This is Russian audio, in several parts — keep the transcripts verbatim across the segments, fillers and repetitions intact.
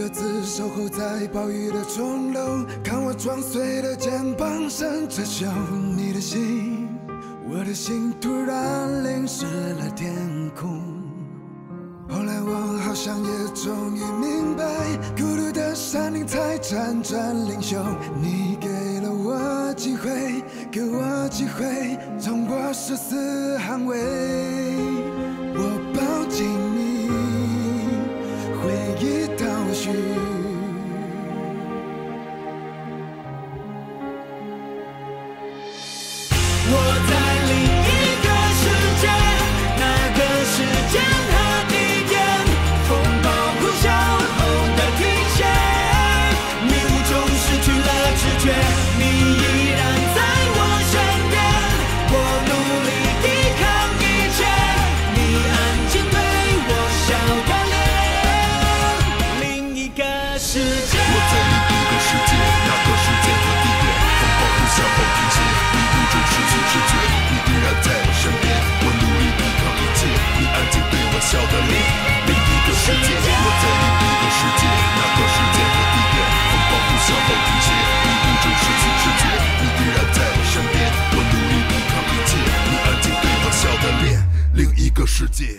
各自守候在暴雨的钟楼，看我撞碎的肩膀闪着笑。你的心，我的心突然淋湿了天空。后来我好像也终于明白，孤独的山林才辗转领袖。你给了我机会，给我机会，冲过生死捍卫。我抱紧你，回忆倒叙。 我在另一个世界，那个时间和地点，风暴呼啸后的停歇，你无中失去了知觉，你依然在我身边，我努力抵抗一切，你安静对我笑着脸，另一个世界。 我在另一个世界，那个时间和地点，风暴呼啸后停歇，你无中失去知觉，你依然在我身边，我努力抵抗一切，你安静对我笑的脸，另一个世界。我在另一个世界，那个时间和地点，风暴呼啸后停歇，你无中失去知觉，你依然在我身边，我努力抵抗一切，你安静对我笑的脸，另一个世界。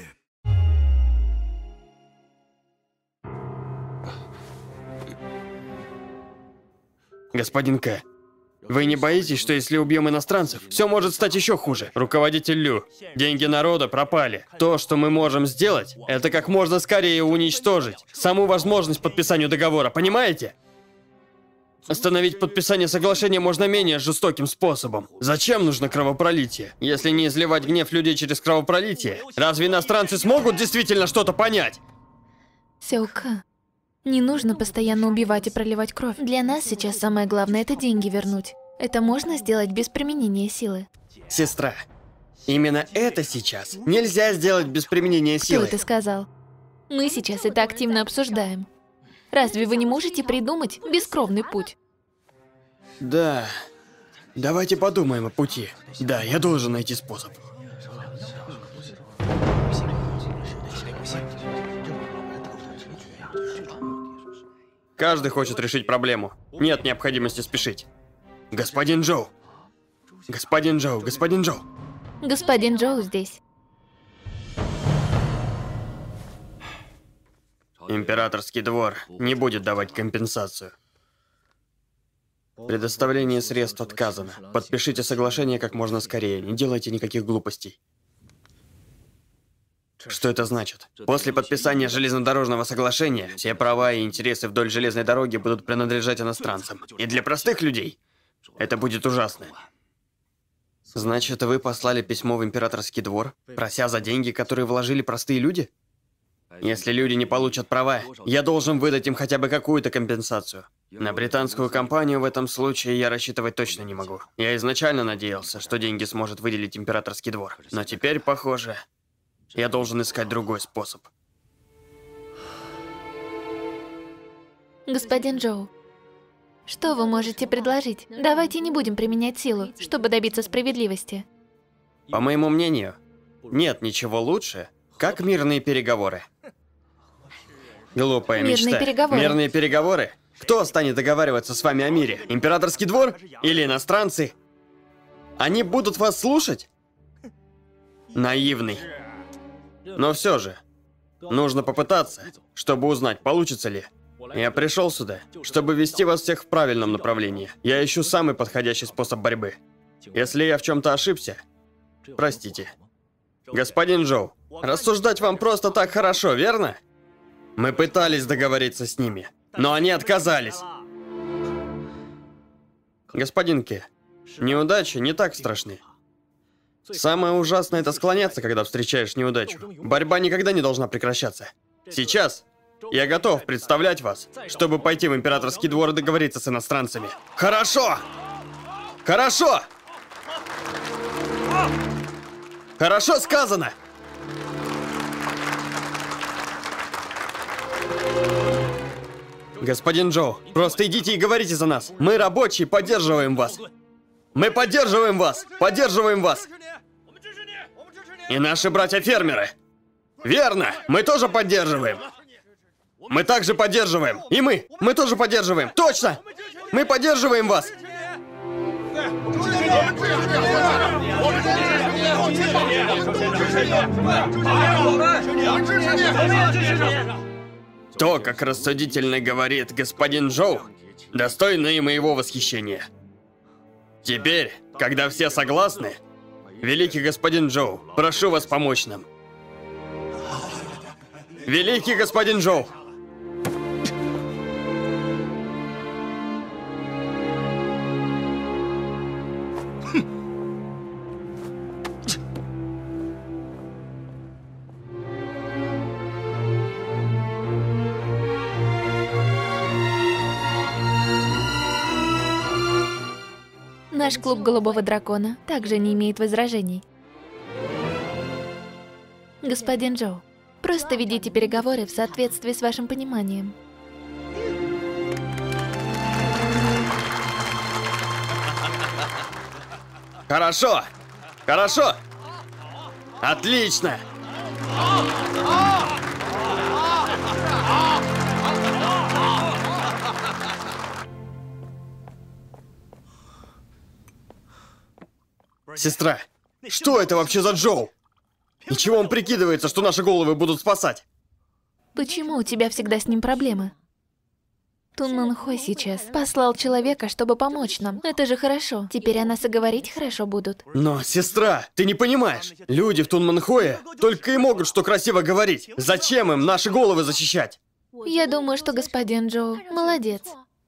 Господин К, вы не боитесь, что если убьем иностранцев, все может стать еще хуже? Руководитель Лю, деньги народа пропали. То, что мы можем сделать, это как можно скорее уничтожить саму возможность подписанию договора, понимаете? Остановить подписание соглашения можно менее жестоким способом. Зачем нужно кровопролитие? Если не изливать гнев людей через кровопролитие, разве иностранцы смогут действительно что-то понять? Сяока, не нужно постоянно убивать и проливать кровь. Для нас сейчас самое главное — это деньги вернуть. Это можно сделать без применения силы. Сестра, именно это сейчас нельзя сделать без применения Кто силы. это сказал? Мы сейчас это активно обсуждаем. Разве вы не можете придумать бескровный путь? Да. Давайте подумаем о пути. Да, я должен найти способ. Каждый хочет решить проблему. Нет необходимости спешить. Господин Джоу. Господин Джоу, господин Джоу. Господин Джоу здесь. Императорский двор не будет давать компенсацию. Предоставление средств отказано. Подпишите соглашение как можно скорее. Не делайте никаких глупостей. Что это значит? После подписания железнодорожного соглашения все права и интересы вдоль железной дороги будут принадлежать иностранцам. И для простых людей это будет ужасно. Значит, вы послали письмо в императорский двор, прося за деньги, которые вложили простые люди? Если люди не получат права, я должен выдать им хотя бы какую-то компенсацию. На британскую компанию в этом случае я рассчитывать точно не могу. Я изначально надеялся, что деньги сможет выделить императорский двор. Но теперь, похоже, я должен искать другой способ. Господин Джоу, что вы можете предложить? Давайте не будем применять силу, чтобы добиться справедливости. По моему мнению, нет ничего лучше, как мирные переговоры. Глупая Мирные мечта. переговоры. Мирные переговоры? Кто станет договариваться с вами о мире? Императорский двор? Или иностранцы? Они будут вас слушать? Наивный. Но все же, нужно попытаться, чтобы узнать, получится ли. Я пришел сюда, чтобы вести вас всех в правильном направлении. Я ищу самый подходящий способ борьбы. Если я в чем-то ошибся, простите. Господин Джоу, рассуждать вам просто так хорошо, верно? Мы пытались договориться с ними, но они отказались. Господин Ке, неудачи не так страшны. Самое ужасное — это склоняться, когда встречаешь неудачу. Борьба никогда не должна прекращаться. Сейчас я готов представлять вас, чтобы пойти в императорский двор и договориться с иностранцами. Хорошо! Хорошо! Хорошо сказано! Господин Джоу, просто идите и говорите за нас. Мы, рабочие, поддерживаем вас. Мы поддерживаем вас! Поддерживаем вас! И наши братья-фермеры. Верно, мы тоже поддерживаем. Мы также поддерживаем. И мы. Мы тоже поддерживаем. Точно! Мы поддерживаем вас. То, как рассудительно говорит господин Джоу, достойно и моего восхищения. Теперь, когда все согласны, великий господин Джоу, прошу вас помочь нам. Великий господин Джоу! Наш клуб Голубого Дракона также не имеет возражений. Господин Джоу, просто ведите переговоры в соответствии с вашим пониманием. Хорошо! Хорошо! Отлично! Сестра, что это вообще за Джоу? И чего он прикидывается, что наши головы будут спасать? Почему у тебя всегда с ним проблемы? Тун Мэн Хо сейчас послал человека, чтобы помочь нам. Это же хорошо. Теперь о нас и говорить хорошо будут. Но, сестра, ты не понимаешь. Люди в Тун Мэн Хое только и могут что красиво говорить. Зачем им наши головы защищать? Я думаю, что господин Джоу молодец.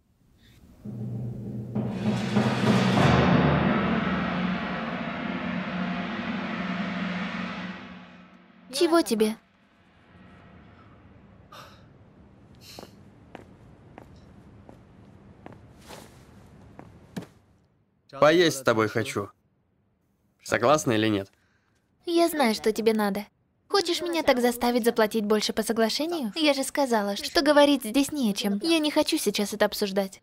Чего тебе? Поесть с тобой хочу. Согласна или нет? Я знаю, что тебе надо. Хочешь меня так заставить заплатить больше по соглашению? Я же сказала, что говорить здесь не о чем. Я не хочу сейчас это обсуждать.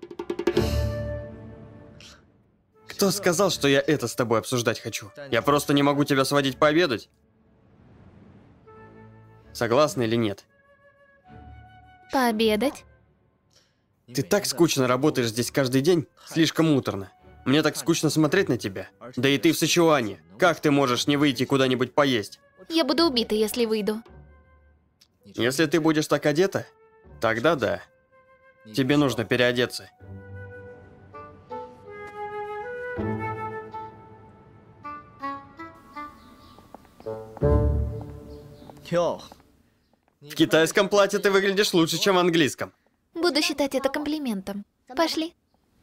Кто сказал, что я это с тобой обсуждать хочу? Я просто не могу тебя сводить пообедать. Согласна или нет? Пообедать? Ты так скучно работаешь здесь каждый день, слишком муторно. Мне так скучно смотреть на тебя. Да и ты в Сычуане. Как ты можешь не выйти куда-нибудь поесть? Я буду убита, если выйду. Если ты будешь так одета, тогда да. Тебе нужно переодеться. В китайском платье ты выглядишь лучше, чем в английском. Буду считать это комплиментом. Пошли.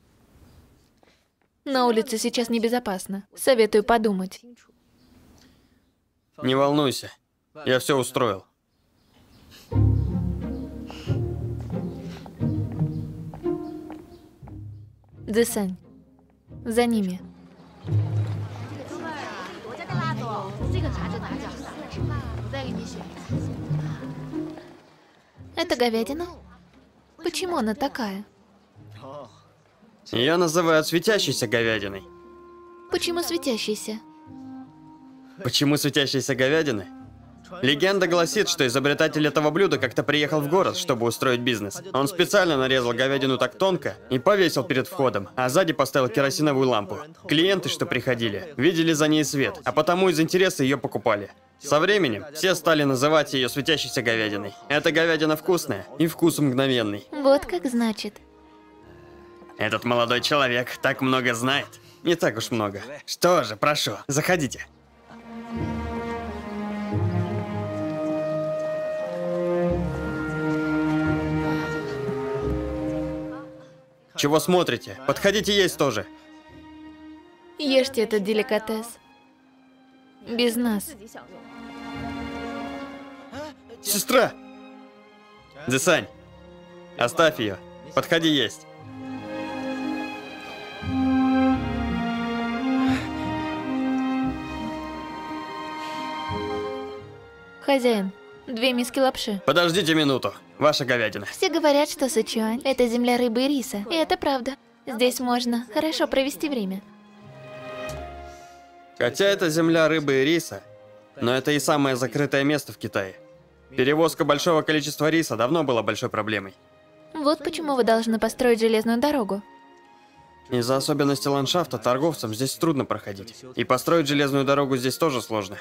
На улице сейчас небезопасно. Советую подумать. Не волнуйся, я все устроил. Цзэсань, за ними. Это говядина? Почему она такая? Ее называют светящейся говядиной. Почему светящийся? Почему светящейся говядины? Легенда гласит, что изобретатель этого блюда как-то приехал в город, чтобы устроить бизнес. Он специально нарезал говядину так тонко и повесил перед входом, а сзади поставил керосиновую лампу. Клиенты, что приходили, видели за ней свет, а потому из интереса ее покупали. Со временем все стали называть ее светящейся говядиной. Эта говядина вкусная и вкус мгновенный. Вот как значит. Этот молодой человек так много знает. Не так уж много. Что же, прошу, заходите. Чего смотрите? Подходите есть тоже. Ешьте этот деликатес. Без нас. Сестра! Цзэсань, оставь ее. Подходи есть. Хозяин, две миски лапши. Подождите минуту. Ваша говядина. Все говорят, что Сычуань – это земля рыбы и риса. И это правда. Здесь можно хорошо провести время. Хотя это земля рыбы и риса, но это и самое закрытое место в Китае. Перевозка большого количества риса давно была большой проблемой. Вот почему вы должны построить железную дорогу. Из-за особенностей ландшафта торговцам здесь трудно проходить. И построить железную дорогу здесь тоже сложно.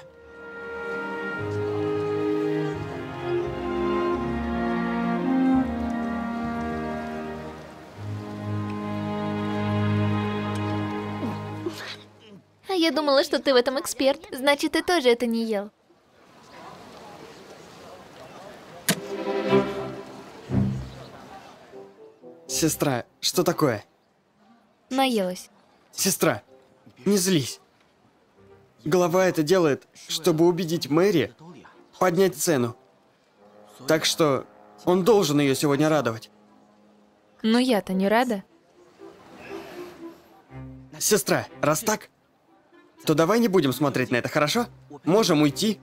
А я думала, что ты в этом эксперт. Значит, ты тоже это не ел. Сестра, что такое? Наелась. Сестра, не злись. Глава это делает, чтобы убедить Мэри поднять цену. Так что он должен ее сегодня радовать. Но я-то не рада. Сестра, раз так, то давай не будем смотреть на это, хорошо? Можем уйти.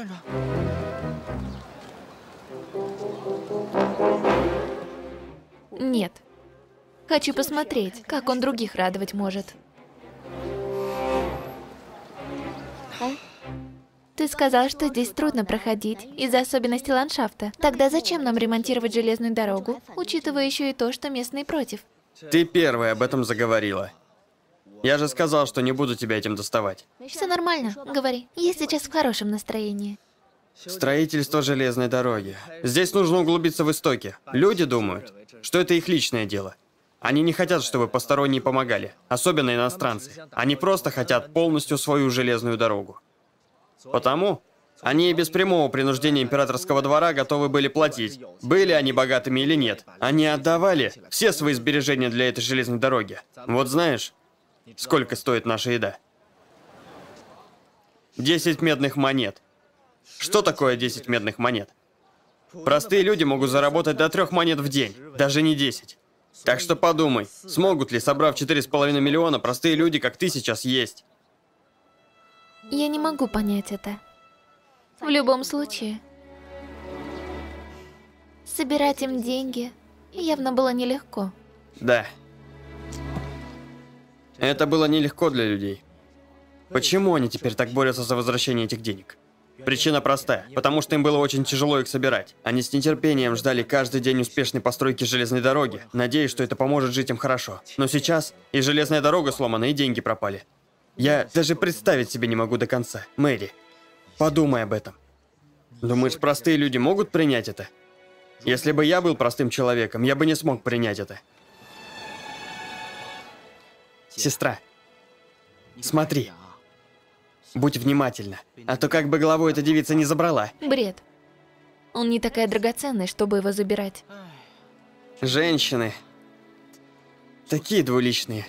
Нет. Хочу посмотреть, как он других радовать может. Ты сказал, что здесь трудно проходить из-за особенностей ландшафта. Тогда зачем нам ремонтировать железную дорогу, учитывая еще и то, что местные против? Ты первая об этом заговорила. Я же сказал, что не буду тебя этим доставать. Все нормально, говори. Я сейчас в хорошем настроении. Строительство железной дороги. Здесь нужно углубиться в истоки. Люди думают, что это их личное дело. Они не хотят, чтобы посторонние помогали, особенно иностранцы. Они просто хотят полностью свою железную дорогу. Потому они и без прямого принуждения императорского двора готовы были платить, были они богатыми или нет. Они отдавали все свои сбережения для этой железной дороги. Вот знаешь, сколько стоит наша еда? Десять медных монет. Что такое десять медных монет? Простые люди могут заработать до трех монет в день, даже не десять. Так что подумай, смогут ли, собрав четыре с половиной миллиона, простые люди, как ты, сейчас есть? Я не могу понять это. В любом случае, собирать им деньги явно было нелегко. Да. Это было нелегко для людей. Почему они теперь так борются за возвращение этих денег? Причина простая, потому что им было очень тяжело их собирать. Они с нетерпением ждали каждый день успешной постройки железной дороги, надеясь, что это поможет жить им хорошо. Но сейчас и железная дорога сломана, и деньги пропали. Я даже представить себе не могу до конца. Мэри, подумай об этом. Думаешь, простые люди могут принять это? Если бы я был простым человеком, я бы не смог принять это. Сестра, смотри. Будь внимательна, а то как бы головой эта девица не забрала. Бред. Он не такая драгоценная, чтобы его забирать. Женщины. Такие двуличные.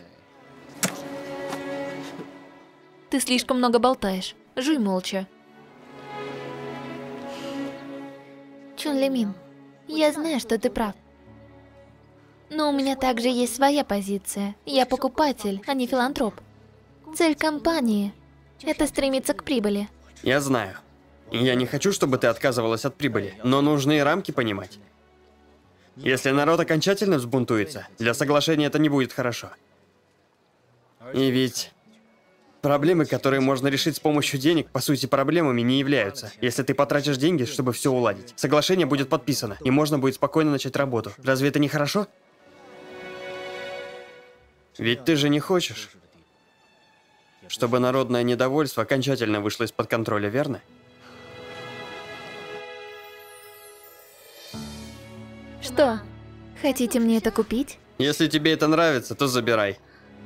Ты слишком много болтаешь. Жуй молча. Чун Ли Мин, я знаю, что ты прав. Но у меня также есть своя позиция. Я покупатель, а не филантроп. Цель компании – это стремиться к прибыли. Я знаю. Я не хочу, чтобы ты отказывалась от прибыли, но нужно и рамки понимать. Если народ окончательно взбунтуется, для соглашения это не будет хорошо. И ведь проблемы, которые можно решить с помощью денег, по сути проблемами не являются. Если ты потратишь деньги, чтобы все уладить, соглашение будет подписано, и можно будет спокойно начать работу. Разве это не хорошо? Ведь ты же не хочешь, чтобы народное недовольство окончательно вышло из-под контроля, верно? Что? Хотите мне это купить? Если тебе это нравится, то забирай.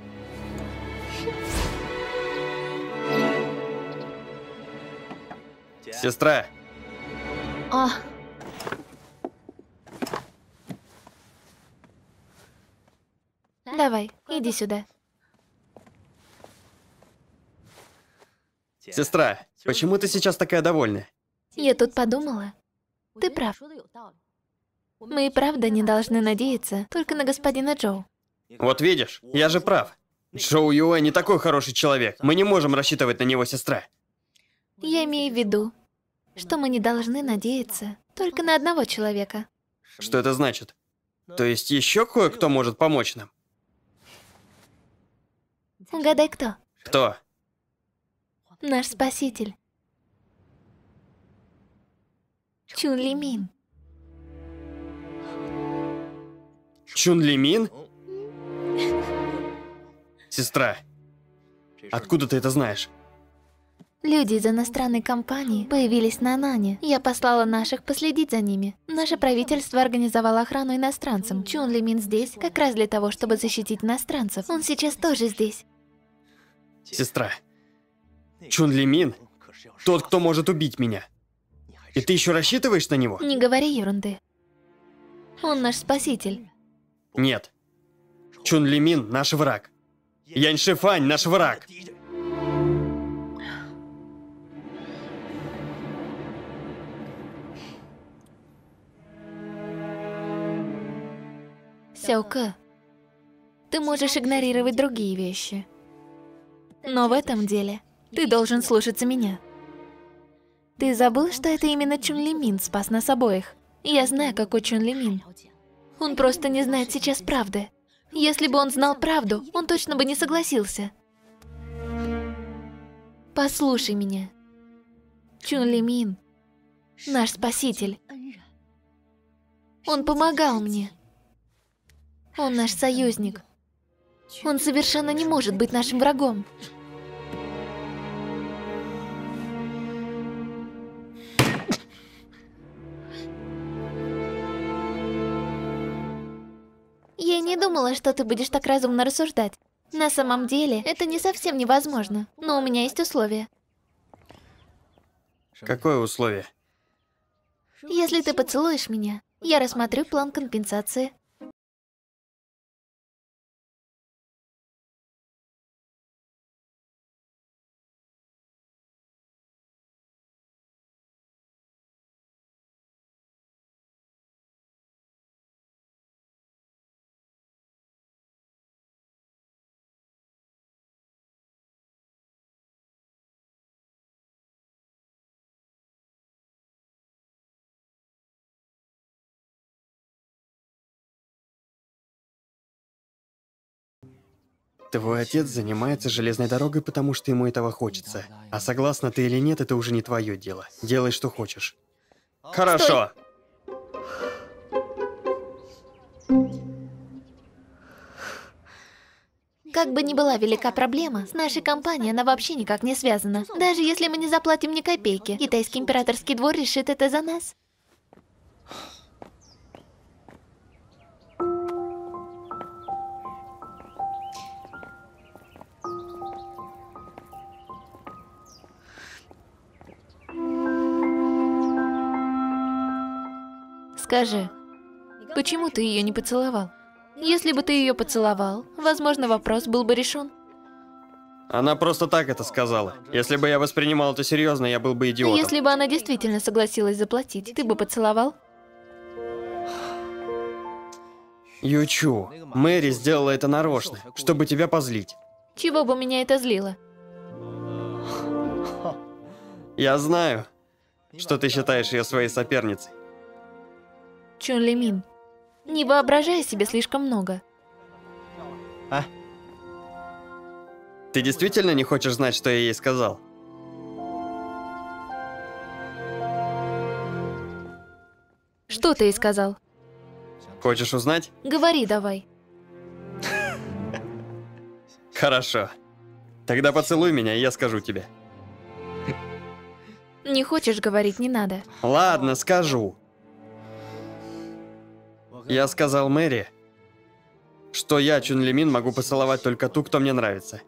Сестра, О. Давай, иди сюда. сестра, почему ты сейчас такая довольная? Я тут подумала. Ты прав. Мы и правда не должны надеяться только на господина Джоу. Вот видишь, я же прав. Джоу Юэ не такой хороший человек. Мы не можем рассчитывать на него, сестра. Я имею в виду, что мы не должны надеяться только на одного человека. Что это значит? То есть еще кое-кто может помочь нам? Угадай, кто? Кто? Наш спаситель. Чун Ли Мин. Чун Ли Мин? Сестра, откуда ты это знаешь? Люди из иностранной компании появились на Нане. Я послала наших последить за ними. Наше правительство организовало охрану иностранцам. Чун Ли Мин здесь как раз для того, чтобы защитить иностранцев. Он сейчас тоже здесь. Сестра, Чун Ли Мин — тот, кто может убить меня. И ты еще рассчитываешь на него? Не говори ерунды. Он наш спаситель. Нет. Чун Ли Мин — наш враг. Янь Шифань — наш враг. Сяоке, ты можешь игнорировать другие вещи. Но в этом деле ты должен слушаться меня. Ты забыл, что это именно Чун Ли Мин спас нас обоих? Я знаю, какой Чун Ли Мин. Он просто не знает сейчас правды. Если бы он знал правду, он точно бы не согласился. Послушай меня. Чун Ли Мин — наш спаситель. Он помогал мне. Он наш союзник. Он совершенно не может быть нашим врагом. Я не думала, что ты будешь так разумно рассуждать. На самом деле, это не совсем невозможно. Но у меня есть условие. Какое условие? Если ты поцелуешь меня, я рассмотрю план компенсации. Твой отец занимается железной дорогой, потому что ему этого хочется. А согласна ты или нет, это уже не твое дело. Делай, что хочешь. Хорошо. Как бы ни была велика проблема, с нашей компанией она вообще никак не связана. Даже если мы не заплатим ни копейки, китайский императорский двор решит это за нас. Скажи, почему ты ее не поцеловал? Если бы ты ее поцеловал, возможно, вопрос был бы решен. Она просто так это сказала. Если бы я воспринимал это серьезно, я был бы идиотом. Если бы она действительно согласилась заплатить, ты бы поцеловал? Ючу, Мэри сделала это нарочно, чтобы тебя позлить. Чего бы меня это злило? Я знаю, что ты считаешь ее своей соперницей. Чун Ли Мин, не воображай себе слишком много. А? Ты действительно не хочешь знать, что я ей сказал? Что ты ей сказал? Хочешь узнать? Говори давай. Хорошо. Тогда поцелуй меня, и я скажу тебе. Не хочешь говорить, не надо. Ладно, скажу. Я сказал Мэри, что я, Чун Ли Мин, могу поцеловать только ту, кто мне нравится.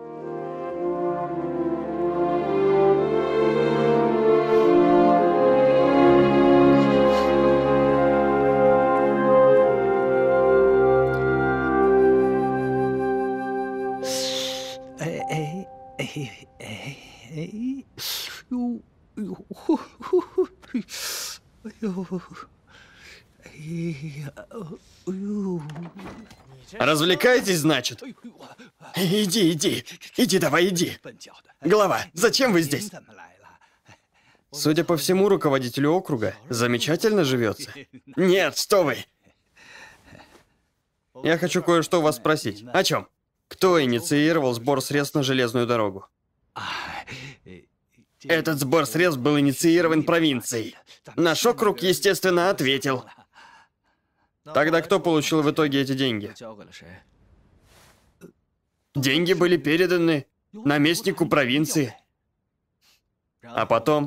Развлекаетесь, значит? Иди, иди. Иди, давай, иди. Голова, зачем вы здесь? Судя по всему, руководителю округа замечательно живется. Нет, что вы. Я хочу кое-что у вас спросить. О чем? Кто инициировал сбор средств на железную дорогу? Этот сбор средств был инициирован провинцией. Наш округ, естественно, ответил. Тогда кто получил в итоге эти деньги? Деньги были переданы наместнику провинции. А потом,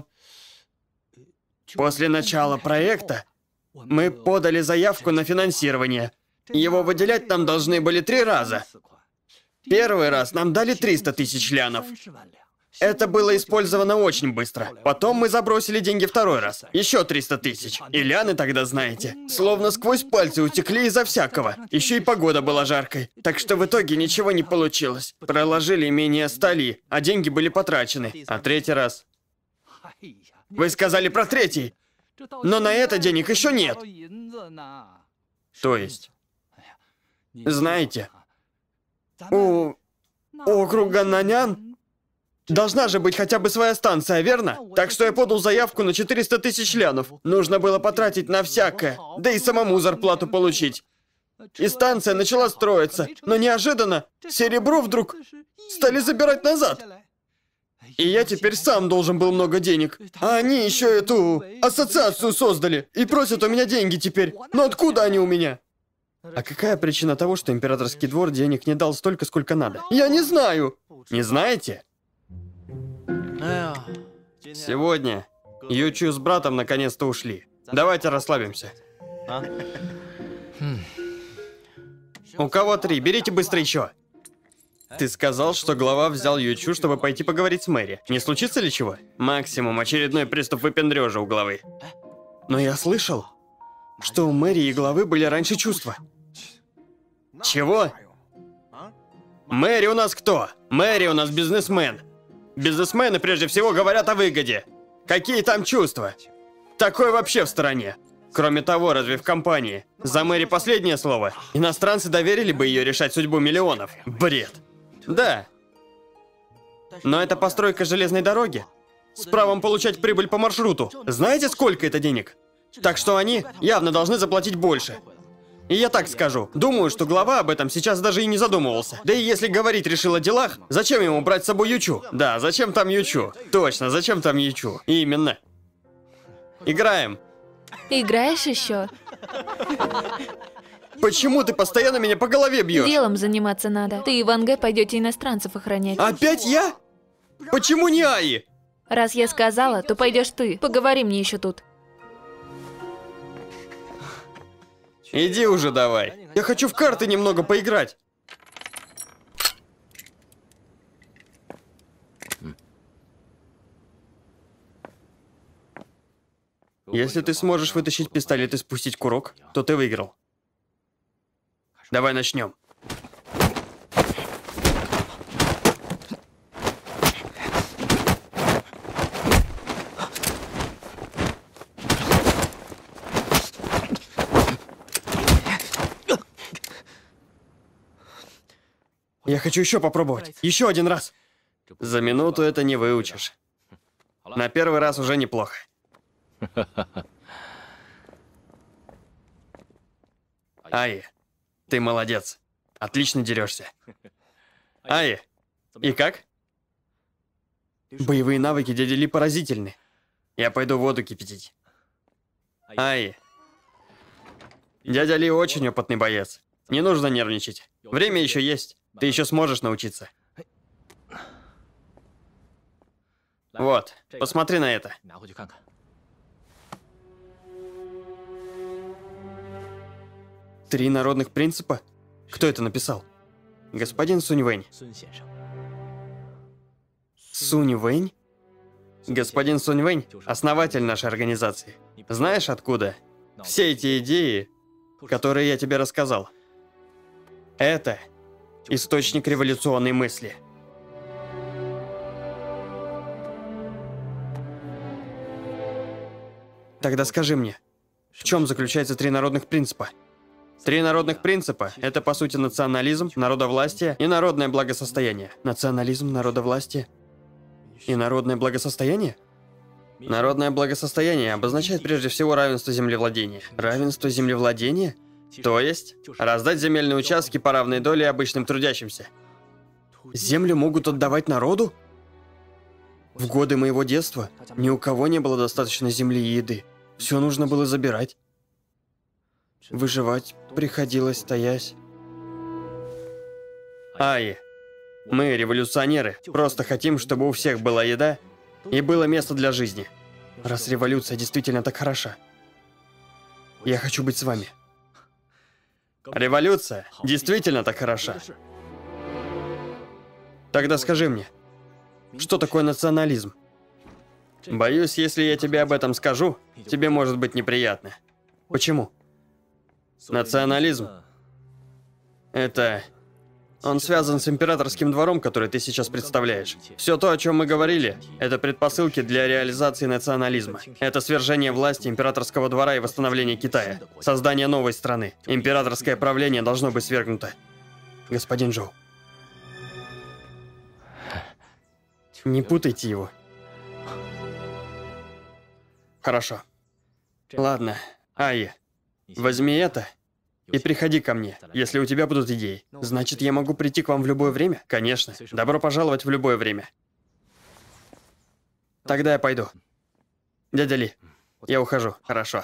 после начала проекта, мы подали заявку на финансирование. Его выделять нам должны были три раза. Первый раз нам дали триста тысяч лянов. Это было использовано очень быстро. Потом мы забросили деньги второй раз. Еще триста тысяч. И ляны тогда, знаете, словно сквозь пальцы утекли из-за всякого. Еще и погода была жаркой. Так что в итоге ничего не получилось. Проложили менее стали, а деньги были потрачены. А третий раз... Вы сказали про третий. Но на это денег еще нет. То есть... Знаете, у округа Нанян должна же быть хотя бы своя станция, верно? Так что я подал заявку на четыреста тысяч лянов. Нужно было потратить на всякое, да и самому зарплату получить. И станция начала строиться, но неожиданно серебро вдруг стали забирать назад. И я теперь сам должен был много денег. А они еще эту ассоциацию создали и просят у меня деньги теперь. Но откуда они у меня? А какая причина того, что императорский двор денег не дал столько, сколько надо? Я не знаю. Не знаете? Сегодня Ючу с братом наконец-то ушли. Давайте расслабимся. У кого три? Берите быстро еще. Ты сказал, что глава взял Ючу, чтобы пойти поговорить с Мэри. Не случится ли чего? Максимум очередной приступ выпендрежа у главы. Но я слышал, что у Мэри и главы были раньше чувства. Чего? Мэри у нас кто? Мэри у нас бизнесмен. Бизнесмены прежде всего говорят о выгоде. Какие там чувства? Такое вообще в стороне. Кроме того, разве в компании? За Мэри последнее слово. Иностранцы доверили бы ее решать судьбу миллионов. Бред. Да. Но это постройка железной дороги. С правом получать прибыль по маршруту. Знаете, сколько это денег? Так что они явно должны заплатить больше. И я так скажу, думаю, что глава об этом сейчас даже и не задумывался. Да и если говорить решил о делах, зачем ему брать с собой Ючу? Да, зачем там Ючу? Точно, зачем там Ючу? Именно. Играем. Играешь еще? Почему ты постоянно меня по голове бьешь? Делом заниматься надо. Ты и Ван Гэ пойдете иностранцев охранять. Опять я? Почему не Аи? Раз я сказала, то пойдешь ты. Поговори мне еще тут. Иди уже давай. Я хочу в карты немного поиграть. Если ты сможешь вытащить пистолет и спустить курок, то ты выиграл. Давай начнем. Я хочу еще попробовать. Еще один раз. За минуту это не выучишь. На первый раз уже неплохо. Аи, ты молодец. Отлично дерешься. Аи, и как? Боевые навыки дяди Ли поразительны. Я пойду воду кипятить. Аи. Дядя Ли очень опытный боец. Не нужно нервничать. Время еще есть. Ты еще сможешь научиться. Вот, посмотри на это. Три народных принципа? Кто это написал? Господин Сунь Вэнь. Сунь Вэнь? Господин Сунь Вэнь – основатель нашей организации. Знаешь, откуда все эти идеи, которые я тебе рассказал? Это источник революционной мысли. Тогда скажи мне, в чем заключаются три народных принципа? Три народных принципа – это, по сути, национализм, народовластие и народное благосостояние. Национализм, народовластие и народное благосостояние? Народное благосостояние обозначает прежде всего равенство землевладения. Равенство землевладения? То есть, раздать земельные участки по равной доле обычным трудящимся. Землю могут отдавать народу? В годы моего детства ни у кого не было достаточно земли и еды. Все нужно было забирать. Выживать приходилось, таясь. Ай, мы, революционеры, просто хотим, чтобы у всех была еда и было место для жизни. Раз революция действительно так хороша, я хочу быть с вами. Революция действительно так хороша. Тогда скажи мне, что такое национализм? Боюсь, если я тебе об этом скажу, тебе может быть неприятно. Почему? Национализм — это... Он связан с императорским двором, который ты сейчас представляешь. Все то, о чем мы говорили, это предпосылки для реализации национализма. Это свержение власти императорского двора и восстановление Китая. Создание новой страны. Императорское правление должно быть свергнуто. Господин Джоу. Не путайте его. Хорошо. Ладно. Ай, возьми это и приходи ко мне, если у тебя будут идеи. Значит, я могу прийти к вам в любое время? Конечно. Добро пожаловать в любое время. Тогда я пойду. Дядя Ли, я ухожу. Хорошо.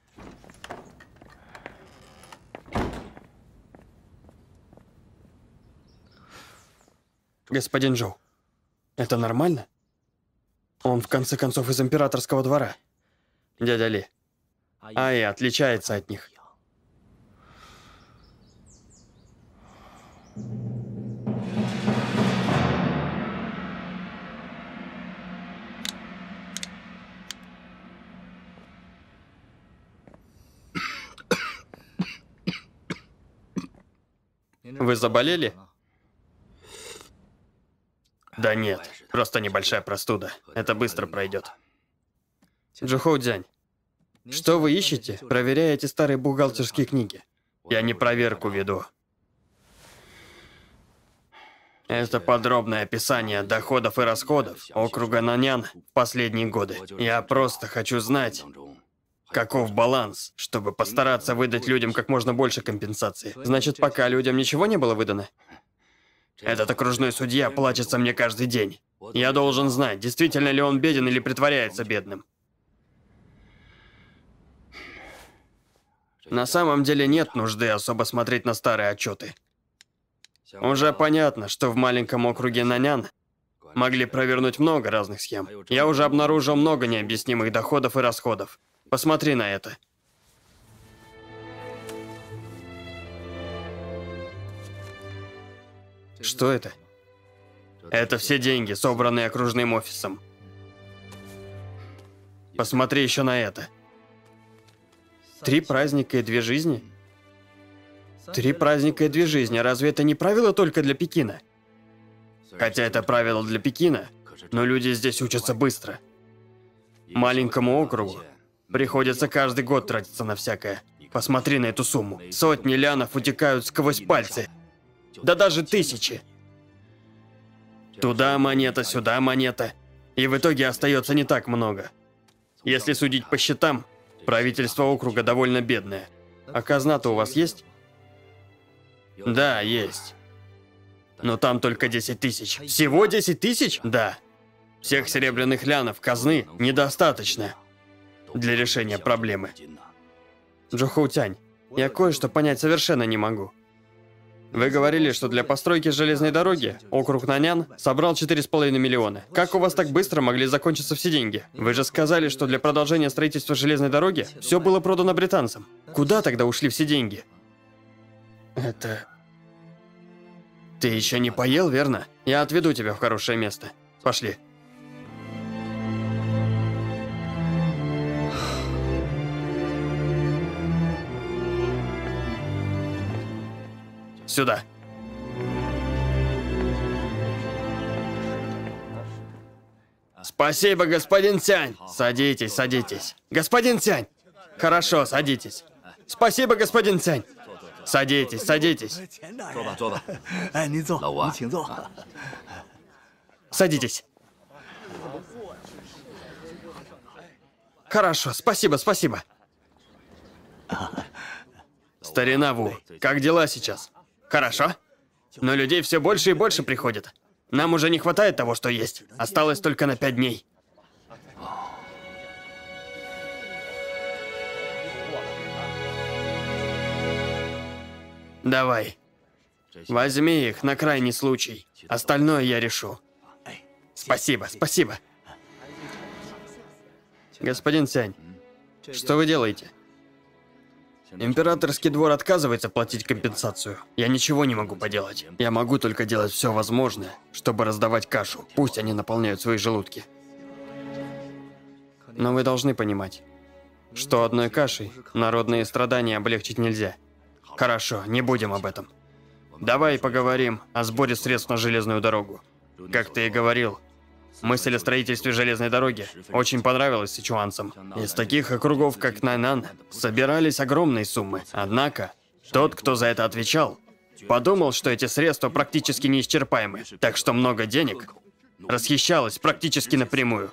Господин Джоу, это нормально? Он, в конце концов, из императорского двора. Дядя Ли. Ай отличается от них. Вы заболели? Да нет, просто небольшая простуда. Это быстро пройдет. Джухоу-дзянь, что вы ищете, проверяя эти старые бухгалтерские книги? Я не проверку веду. Это подробное описание доходов и расходов округа Нанян в последние годы. Я просто хочу знать, каков баланс, чтобы постараться выдать людям как можно больше компенсации. Значит, пока людям ничего не было выдано? Этот окружной судья плачется мне каждый день. Я должен знать, действительно ли он беден или притворяется бедным. На самом деле нет нужды особо смотреть на старые отчеты. Уже понятно, что в маленьком округе Нанян могли провернуть много разных схем. Я уже обнаружил много необъяснимых доходов и расходов. Посмотри на это. Что это? Это все деньги, собранные окружным офисом. Посмотри еще на это. Три праздника и две жизни? Три праздника и две жизни. Разве это не правило только для Пекина? Хотя это правило для Пекина, но люди здесь учатся быстро. Маленькому округу приходится каждый год тратиться на всякое. Посмотри на эту сумму. Сотни лянов утекают сквозь пальцы. Да даже тысячи. Туда монета, сюда монета. И в итоге остается не так много. Если судить по счетам, правительство округа довольно бедное. А казна-то у вас есть? Да, есть. Но там только десять тысяч. Всего десять тысяч? Да. Всех серебряных лянов казны недостаточно для решения проблемы. Джухоу-тянь, я кое-что понять совершенно не могу. Вы говорили, что для постройки железной дороги округ Нанян собрал четыре с половиной миллиона. Как у вас так быстро могли закончиться все деньги? Вы же сказали, что для продолжения строительства железной дороги все было продано британцам. Куда тогда ушли все деньги? Это... Ты еще не поел, верно? Я отведу тебя в хорошее место. Пошли. Сюда. Спасибо, господин Цянь. Садитесь, садитесь. Господин Цянь. Хорошо, садитесь. Спасибо, господин Цянь. Садитесь, садитесь. Садитесь. Хорошо, спасибо, спасибо. Старина Ву, как дела сейчас? Хорошо? Но людей все больше и больше приходит. Нам уже не хватает того, что есть. Осталось только на пять дней. Давай. Возьми их на крайний случай. Остальное я решу. Спасибо, спасибо. Господин Цянь, что вы делаете? Императорский двор отказывается платить компенсацию. Я ничего не могу поделать. Я могу только делать все возможное, чтобы раздавать кашу. Пусть они наполняют свои желудки. Но вы должны понимать, что одной кашей народные страдания облегчить нельзя. Хорошо, не будем об этом. Давай поговорим о сборе средств на железную дорогу. Как ты и говорил, мысль о строительстве железной дороги очень понравилась сычуанцам. Из таких округов, как Наньан, собирались огромные суммы. Однако, тот, кто за это отвечал, подумал, что эти средства практически неисчерпаемы, так что много денег расхищалось практически напрямую.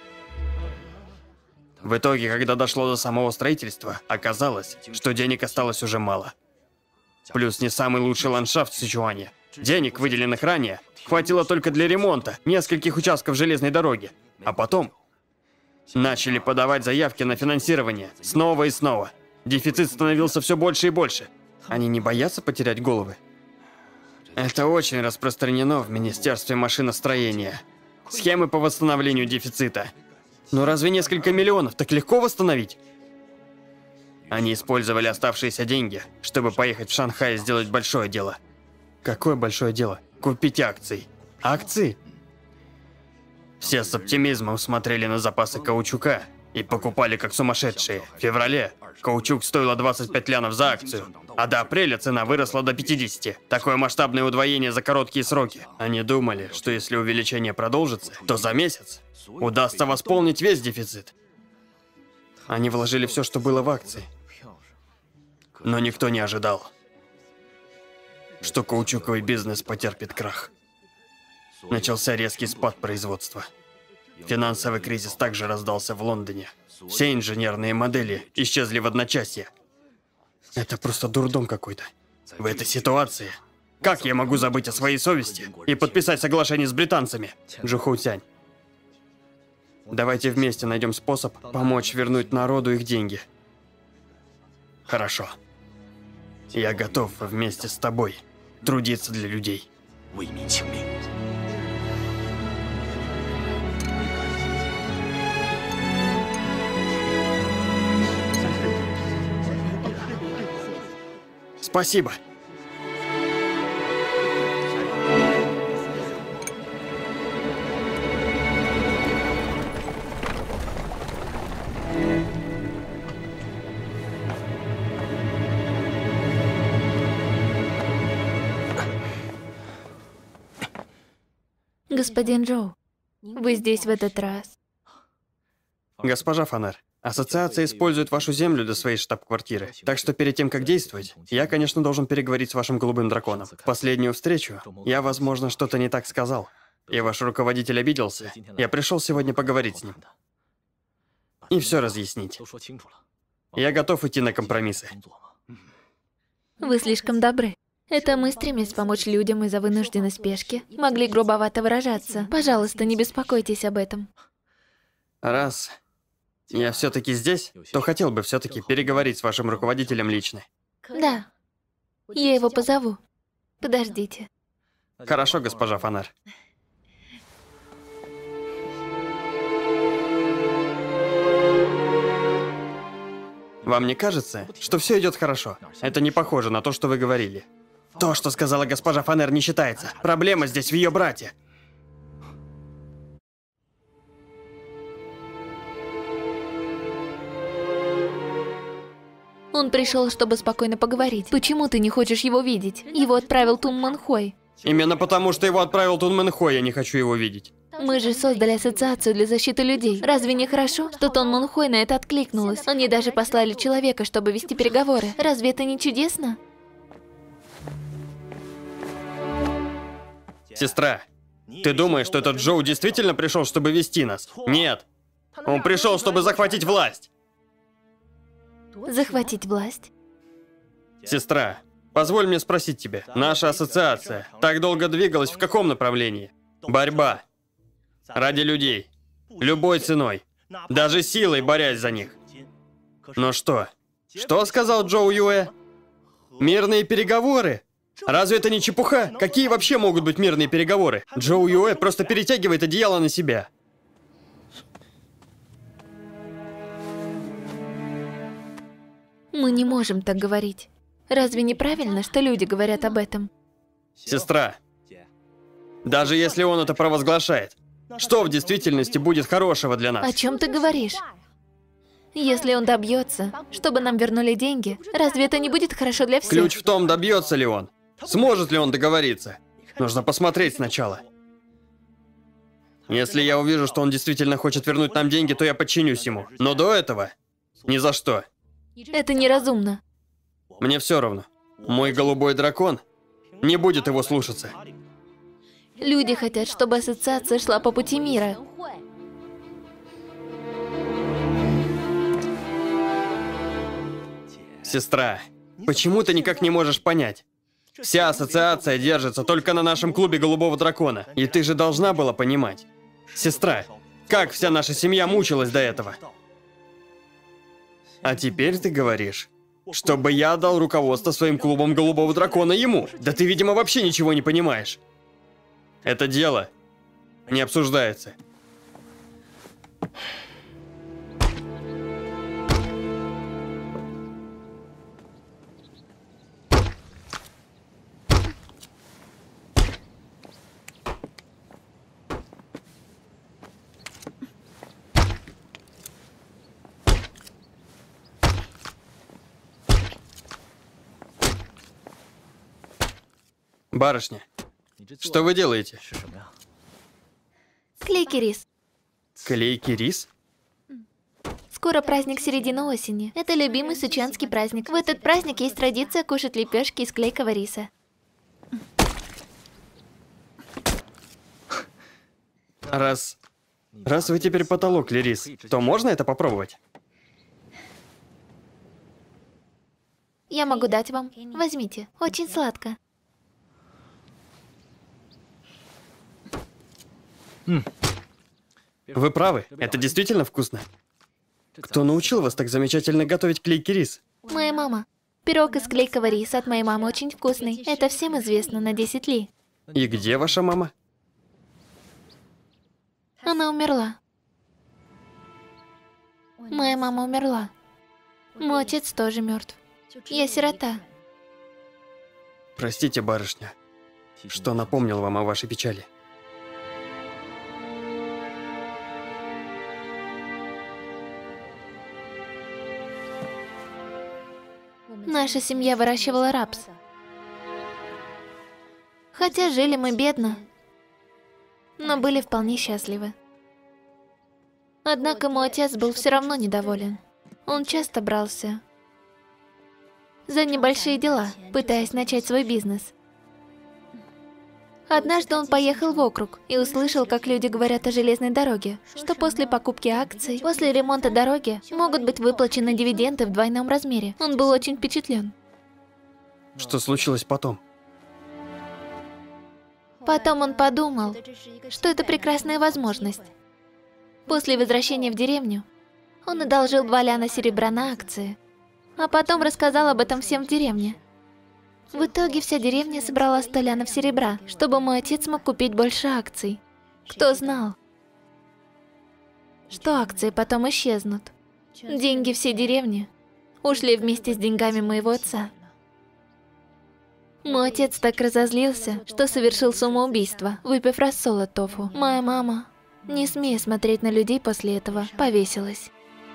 В итоге, когда дошло до самого строительства, оказалось, что денег осталось уже мало. Плюс не самый лучший ландшафт в Сычуане. Денег, выделенных ранее, хватило только для ремонта нескольких участков железной дороги. А потом начали подавать заявки на финансирование снова и снова. Дефицит становился все больше и больше. Они не боятся потерять головы? Это очень распространено в Министерстве машиностроения. Схемы по восстановлению дефицита. Но разве несколько миллионов так легко восстановить? Они использовали оставшиеся деньги, чтобы поехать в Шанхай и сделать большое дело. Какое большое дело? Купить акции. Акции? Все с оптимизмом смотрели на запасы каучука и покупали как сумасшедшие. В феврале каучук стоило двадцать пять лянов за акцию, а до апреля цена выросла до пятидесяти. Такое масштабное удвоение за короткие сроки. Они думали, что если увеличение продолжится, то за месяц удастся восполнить весь дефицит. Они вложили все, что было в акции. Но никто не ожидал, что каучуковый бизнес потерпит крах. Начался резкий спад производства. Финансовый кризис также раздался в Лондоне. Все инженерные модели исчезли в одночасье. Это просто дурдом какой-то. В этой ситуации, как я могу забыть о своей совести и подписать соглашение с британцами? Джу Хоутянь, давайте вместе найдем способ помочь вернуть народу их деньги. Хорошо. Я готов вместе с тобой трудиться для людей. Спасибо. Господин Джоу, вы здесь в этот раз. Госпожа Фанер, ассоциация использует вашу землю для своей штаб-квартиры. Так что перед тем, как действовать, я, конечно, должен переговорить с вашим голубым драконом. В последнюю встречу я, возможно, что-то не так сказал. И ваш руководитель обиделся. Я пришел сегодня поговорить с ним. И все разъяснить. Я готов идти на компромиссы. Вы слишком добры. Это мы, стремясь помочь людям из-за вынужденной спешки, могли грубовато выражаться. Пожалуйста, не беспокойтесь об этом. Раз я все-таки здесь, то хотел бы все-таки переговорить с вашим руководителем лично. Да. Я его позову. Подождите. Хорошо, госпожа Фанер. Вам не кажется, что все идет хорошо? Это не похоже на то, что вы говорили. То, что сказала госпожа Фанер, не считается. Проблема здесь в ее брате. Он пришел, чтобы спокойно поговорить. Почему ты не хочешь его видеть? Его отправил Тун Мэн Хой. Именно потому, что его отправил Тун Мэн Хой, я не хочу его видеть. Мы же создали ассоциацию для защиты людей. Разве не хорошо, что Тун Мэн Хой на это откликнулась? Они даже послали человека, чтобы вести переговоры. Разве это не чудесно? Сестра, ты думаешь, что этот Джоу действительно пришел, чтобы вести нас? Нет. Он пришел, чтобы захватить власть. Захватить власть? Сестра, позволь мне спросить тебя. Наша ассоциация так долго двигалась в каком направлении? Борьба. Ради людей. Любой ценой. Даже силой борясь за них. Но что? Что сказал Джоу Юэ? Мирные переговоры? Разве это не чепуха? Какие вообще могут быть мирные переговоры? Джоу Юэ просто перетягивает одеяло на себя. Мы не можем так говорить. Разве не правильно, что люди говорят об этом? Сестра, даже если он это провозглашает, что в действительности будет хорошего для О нас? чем ты говоришь? Если он добьется, чтобы нам вернули деньги, разве это не будет хорошо для всех? Ключ в том, добьется ли он. Сможет ли он договориться? Нужно посмотреть сначала. Если я увижу, что он действительно хочет вернуть нам деньги, то я подчинюсь ему. Но до этого ни за что. Это неразумно. Мне все равно. Мой голубой дракон не будет его слушаться. Люди хотят, чтобы ассоциация шла по пути мира. Сестра, почему ты никак не можешь понять? Вся ассоциация держится только на нашем клубе Голубого Дракона. И ты же должна была понимать. Сестра, как вся наша семья мучилась до этого. А теперь ты говоришь, чтобы я дал руководство своим клубом Голубого Дракона ему. Да ты, видимо, вообще ничего не понимаешь. Это дело не обсуждается. Барышня, что вы делаете? Клейкий рис. Клейкий рис? Скоро праздник середины осени. Это любимый сычуанский праздник. В этот праздник есть традиция кушать лепешки из клейкого риса. Раз... Раз вы теперь потолокли рис, то можно это попробовать? Я могу дать вам. Возьмите. Очень сладко. Вы правы, это действительно вкусно. Кто научил вас так замечательно готовить клейкий рис? Моя мама. Пирог из клейкого риса от моей мамы очень вкусный. Это всем известно на десять ли. И где ваша мама? Она умерла. Моя мама умерла. Мой отец тоже мертв. Я сирота. Простите, барышня, что напомнил вам о вашей печали. Наша семья выращивала рапс. Хотя жили мы бедно, но были вполне счастливы. Однако мой отец был все равно недоволен. Он часто брался за небольшие дела, пытаясь начать свой бизнес. Однажды он поехал в округ и услышал, как люди говорят о железной дороге, что после покупки акций, после ремонта дороги, могут быть выплачены дивиденды в двойном размере. Он был очень впечатлен. Что случилось потом? Потом он подумал, что это прекрасная возможность. После возвращения в деревню он одолжил два ляна серебра на акции, а потом рассказал об этом всем в деревне. В итоге вся деревня собрала сто лянов серебра, чтобы мой отец мог купить больше акций. Кто знал, что акции потом исчезнут. Деньги всей деревни ушли вместе с деньгами моего отца. Мой отец так разозлился, что совершил самоубийство, выпив рассола тофу. Моя мама, не смея смотреть на людей после этого, повесилась.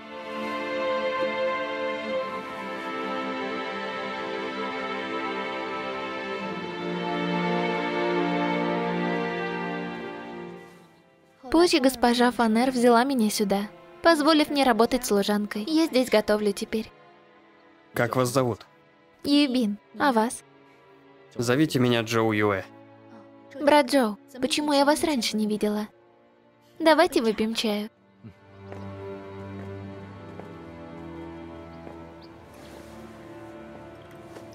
Позже госпожа Фанер взяла меня сюда, позволив мне работать служанкой. Я здесь готовлю теперь. Как вас зовут? Юбин, а вас? Зовите меня Джоу Юэ. Брат Джоу, почему я вас раньше не видела? Давайте выпьем чаю.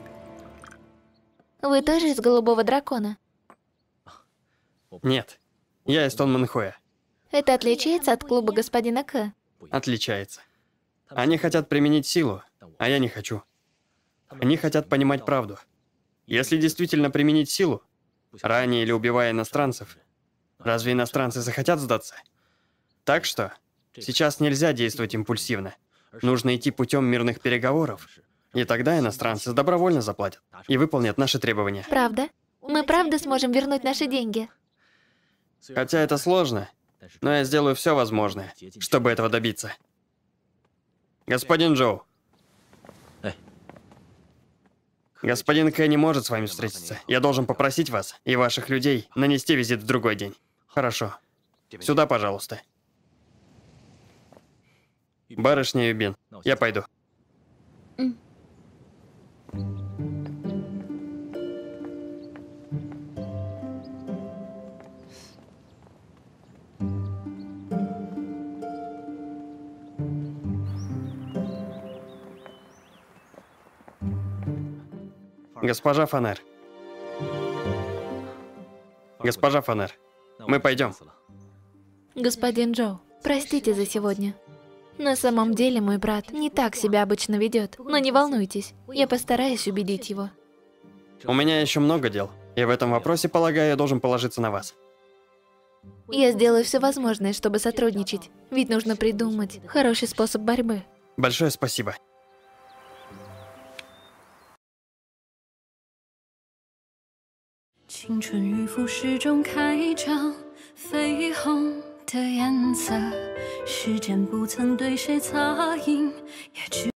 Вы тоже из Голубого Дракона? Нет, Я из Тонмэнхуя. Это отличается от клуба господина К. Отличается. Они хотят применить силу, а я не хочу. Они хотят понимать правду. Если действительно применить силу, ранее или убивая иностранцев, разве иностранцы захотят сдаться? Так что сейчас нельзя действовать импульсивно. Нужно идти путем мирных переговоров. И тогда иностранцы добровольно заплатят и выполнят наши требования. Правда? Мы правда сможем вернуть наши деньги? Хотя это сложно, но я сделаю все возможное, чтобы этого добиться. Господин Джоу. Господин Кэ не может с вами встретиться. Я должен попросить вас и ваших людей нанести визит в другой день. Хорошо. Сюда, пожалуйста. Барышня Юбин, я пойду. Госпожа Фанер. Госпожа Фанер, мы пойдем. Господин Джоу, простите за сегодня. На самом деле мой брат не так себя обычно ведет, но не волнуйтесь, я постараюсь убедить его. У меня еще много дел, и в этом вопросе, полагаю, я должен положиться на вас. Я сделаю все возможное, чтобы сотрудничать, ведь нужно придумать хороший способ борьбы. Большое спасибо. 青春与腐蚀中开张，绯红的颜色，时间不曾对谁擦印，也只。